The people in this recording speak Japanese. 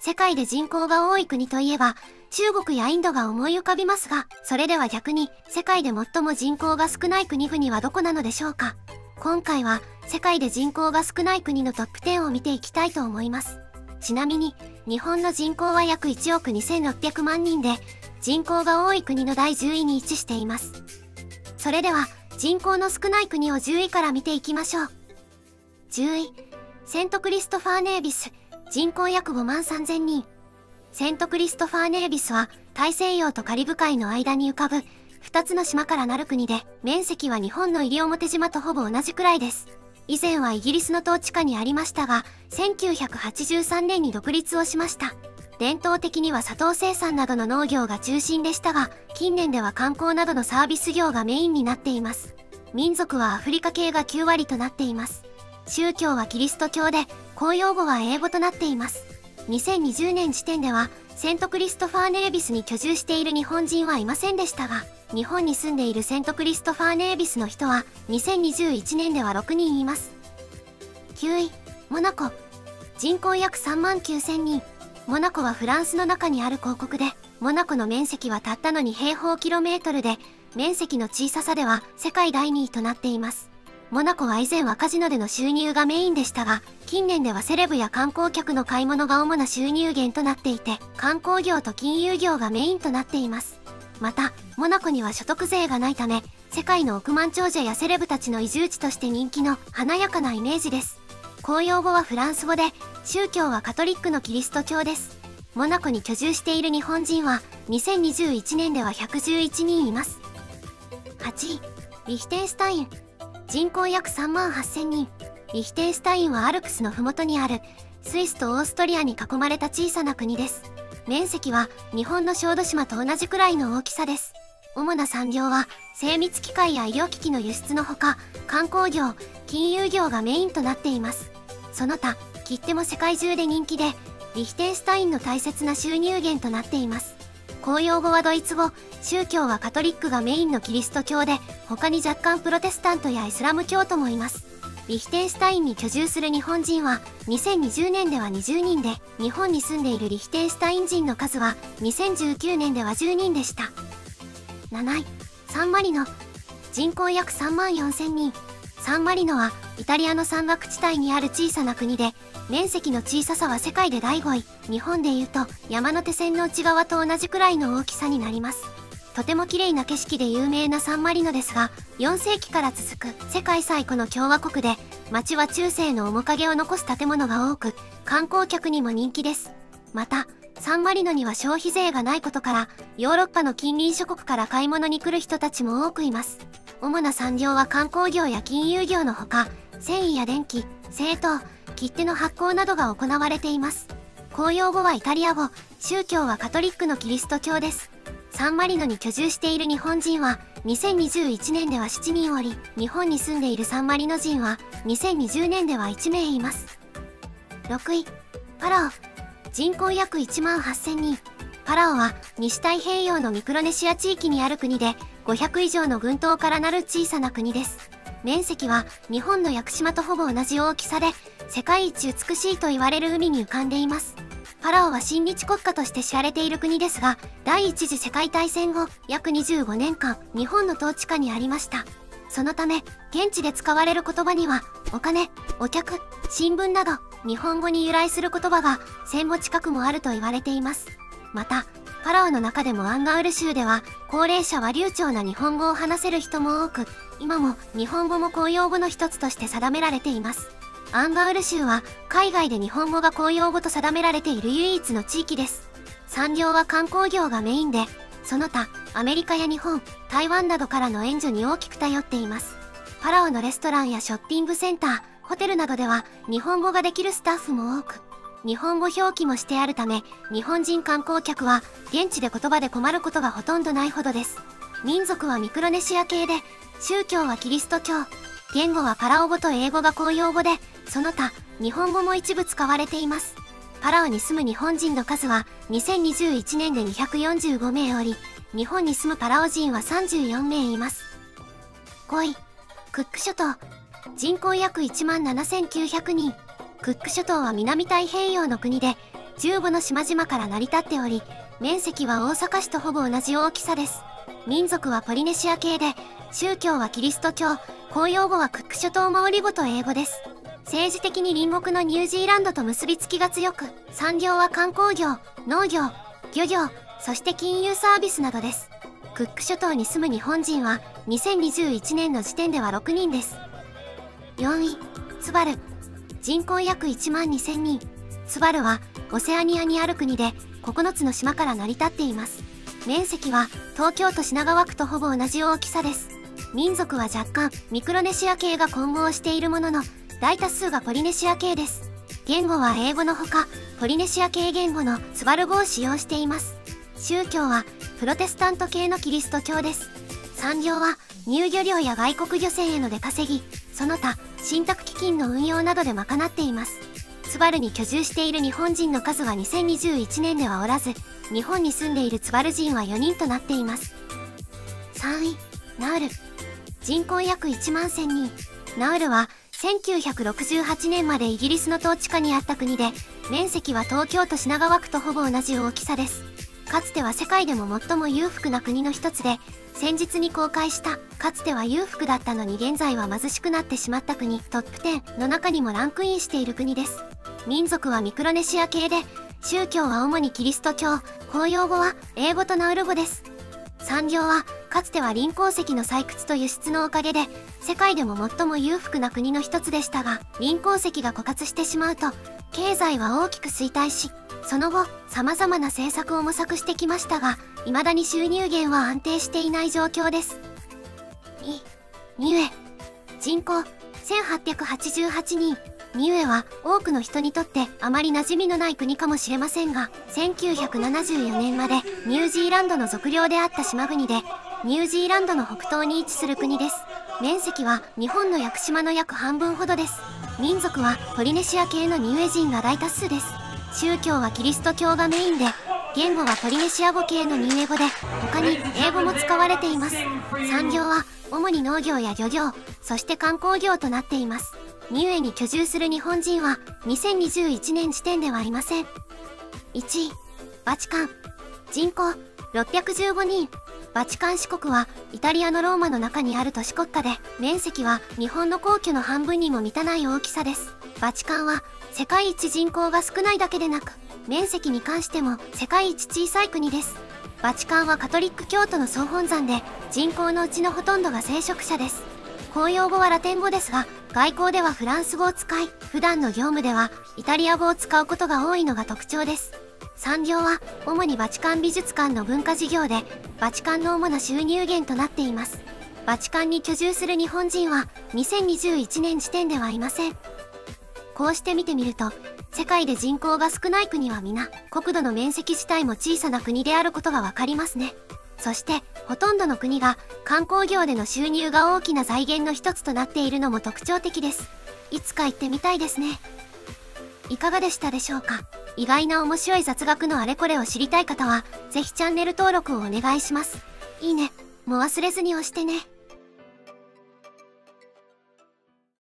世界で人口が多い国といえば、中国やインドが思い浮かびますが、それでは逆に、世界で最も人口が少ない国々はどこなのでしょうか。今回は、世界で人口が少ない国のトップ10を見ていきたいと思います。ちなみに、日本の人口は約1億2600万人で、人口が多い国の第10位に位置しています。それでは、人口の少ない国を10位から見ていきましょう。10位、セントクリストファーネービス、人口約5万3000人。セントクリストファーネービスは、大西洋とカリブ海の間に浮かぶ、2つの島からなる国で、面積は日本の西表島とほぼ同じくらいです。以前はイギリスの統治下にありましたが、1983年に独立をしました。伝統的には砂糖生産などの農業が中心でしたが、近年では観光などのサービス業がメインになっています。民族はアフリカ系が9割となっています。宗教はキリスト教で、公用語は英語となっています。2020年時点では、セントクリストファーネービスに居住している日本人はいませんでしたが、日本に住んでいるセントクリストファーネービスの人は、2021年では6人います。9位、モナコ。人口約3万9000人。モナコはフランスの中にある公国で、モナコの面積はたったの2平方キロメートルで、面積の小ささでは世界第2位となっています。モナコは以前はカジノでの収入がメインでしたが、近年ではセレブや観光客の買い物が主な収入源となっていて、観光業と金融業がメインとなっています。また、モナコには所得税がないため、世界の億万長者やセレブたちの移住地として人気の華やかなイメージです。公用語はフランス語で、宗教はカトリックのキリスト教です。モナコに居住している日本人は、2021年では111人います。8位、リヒテンスタイン。人口約3万8000人。リヒテンスタインはアルプスの麓にある、スイスとオーストリアに囲まれた小さな国です。面積は日本の小豆島と同じくらいの大きさです。主な産業は精密機械や医療機器の輸出のほか、観光業、金融業がメインとなっています。その他、切手も世界中で人気で、リヒテンスタインの大切な収入源となっています。公用語はドイツ語、宗教はカトリックがメインのキリスト教で、他に若干プロテスタントやイスラム教徒もいます。リヒテンスタインに居住する日本人は、2020年では20人で、日本に住んでいるリヒテンスタイン人の数は、2019年では10人でした。7位、サンマリノ。人口約3万4000人。サンマリノは、イタリアの山岳地帯にある小さな国で、面積の小ささは世界で第5位。日本でいうと、山手線の内側と同じくらいの大きさになります。とても綺麗な景色で有名なサンマリノですが、4世紀から続く世界最古の共和国で、街は中世の面影を残す建物が多く、観光客にも人気です。また、サンマリノには消費税がないことから、ヨーロッパの近隣諸国から買い物に来る人たちも多くいます。主な産業は観光業や金融業のほか、繊維や電気、製陶、切手の発行などが行われています。公用語はイタリア語、宗教はカトリックのキリスト教です。サンマリノに居住している日本人は、2021年では7人おり、日本に住んでいるサンマリノ人は、2020年では1名います。6位、パラオ。人口約1万8000人。パラオは、西太平洋のミクロネシア地域にある国で、500以上の群島からなる小さな国です。面積は、日本の屋久島とほぼ同じ大きさで、世界一美しいと言われる海に浮かんでいます。パラオは親日国家として知られている国ですが、第一次世界大戦後、約25年間、日本の統治下にありました。そのため、現地で使われる言葉には、お金、お客、新聞など、日本語に由来する言葉が1000語近くもあると言われています。また、パラオの中でもアンガウル州では、高齢者は流暢な日本語を話せる人も多く、今も日本語も公用語の一つとして定められています。アンガウル州は海外で日本語が公用語と定められている唯一の地域です。産業は観光業がメインで、その他アメリカや日本、台湾などからの援助に大きく頼っています。パラオのレストランやショッピングセンター、ホテルなどでは日本語ができるスタッフも多く、日本語表記もしてあるため、日本人観光客は現地で言葉で困ることがほとんどないほどです。民族はミクロネシア系で、宗教はキリスト教、言語はパラオ語と英語が公用語で、その他、日本語も一部使われています。パラオに住む日本人の数は2021年で245名おり、日本に住むパラオ人は34名います。5位、クック諸島。人口約1万7900人。クック諸島は南太平洋の国で、 15の島々から成り立っており、面積は大阪市とほぼ同じ大きさです。民族はポリネシア系で、宗教はキリスト教、公用語はクック諸島マオリ語と英語です。政治的に隣国のニュージーランドと結びつきが強く、産業は観光業、農業、漁業、そして金融サービスなどです。クック諸島に住む日本人は2021年の時点では6人です。4位、ツバル。人口約1万2000人。ツバルはオセアニアにある国で9つの島から成り立っています。面積は東京都品川区とほぼ同じ大きさです。民族は若干ミクロネシア系が混合しているものの、大多数がポリネシア系です。言語は英語のほか、ポリネシア系言語のツバル語を使用しています。宗教はプロテスタント系のキリスト教です。産業は入漁業や外国漁船への出稼ぎ、その他信託基金の運用などで賄っています。ツバルに居住している日本人の数は2021年ではおらず、日本に住んでいるツバル人は4人となっています。3位、ナウル。人口約1万1000人。ナウルは1968年までイギリスの統治下にあった国で、面積は東京都品川区とほぼ同じ大きさです。かつては世界でも最も裕福な国の一つで、先日に公開したかつては裕福だったのに現在は貧しくなってしまった国トップ10の中にもランクインしている国です。民族はミクロネシア系で、宗教は主にキリスト教、公用語は英語とナウル語です。産業はかつては臨鉱石の採掘と輸出のおかげで世界でも最も裕福な国の一つでしたが、臨鉱石が枯渇してしまうと経済は大きく衰退し、その後様々な政策を模索してきましたが、未だに収入源は安定していない状況です。ニュエ。人口1888人。ニュエは多くの人にとってあまり馴染みのない国かもしれませんが、1974年までニュージーランドの属領であった島国で、ニュージーランドの北東に位置する国です。面積は日本の屋久島の約半分ほどです。民族はポリネシア系のニュエ人が大多数です。宗教はキリスト教がメインで、言語はポリネシア語系のニュエ語で、他に英語も使われています。産業は主に農業や漁業、そして観光業となっています。ニュエに居住する日本人は2021年時点ではありません。1位、バチカン。人口615人。バチカン市国はイタリアのローマの中にある都市国家で、面積は日本の皇居の半分にも満たない大きさです。バチカンは世界一人口が少ないだけでなく、面積に関しても世界一小さい国です。バチカンはカトリック教徒の総本山で、人口のうちのほとんどが聖職者です。公用語はラテン語ですが、外交ではフランス語を使い、普段の業務ではイタリア語を使うことが多いのが特徴です。産業は主にバチカン美術館の文化事業で、バチカンの主な収入源となっています。バチカンに居住する日本人は2021年時点ではありません。こうして見てみると、世界で人口が少ない国は皆、国土の面積自体も小さな国であることがわかりますね。そして、ほとんどの国が観光業での収入が大きな財源の一つとなっているのも特徴的です。いつか行ってみたいですね。いかがでしたでしょうか？意外な面白い雑学のあれこれを知りたい方は、ぜひチャンネル登録をお願いします。いいねも忘れずに押してね。